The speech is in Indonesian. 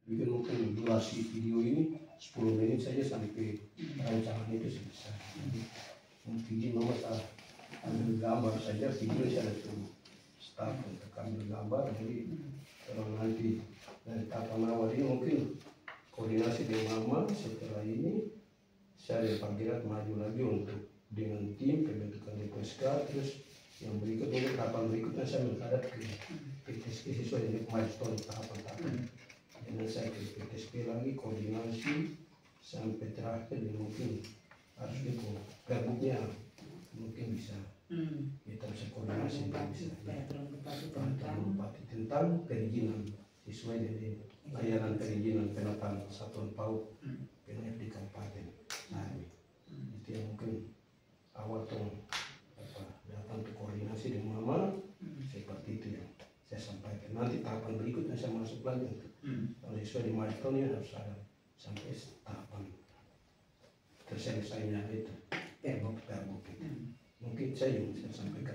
bikin mungkin durasi video ini 10 menit saja sampai rancangan itu selesai. Jadi video nomor ambil gambar saja, video saya suruh start untuk ambil gambar. Jadi kalau nanti dari tahapan awal ini mungkin koordinasi dengan mama, setelah ini saya dipanggil maju lagi untuk dengan tim pembentukan DPSK. Terus yang berikutnya tahapan berikutnya saya menghadap ke PTSP sesuai dengan milestone tahapan-tahapan. Dan saya ke PTSP lagi koordinasi sampai terakhir dan mungkin harus itu gabungnya mungkin bisa kita bisa koordinasi bisa peraturan bupati tentang perizinan sesuai dengan layanan perizinan penataan satuan PAUD PNF di kabupaten. Nah, itu yang mungkin awal tuh datang ke koordinasi dengan mama seperti itu yang saya sampaikan. Nanti tahapan berikutnya saya masuk lagi untuk kalau sesuai di milestone harus ada sampai tahapan terselesainya itu perbuk itu. Mungkin saya yang saya sampaikan.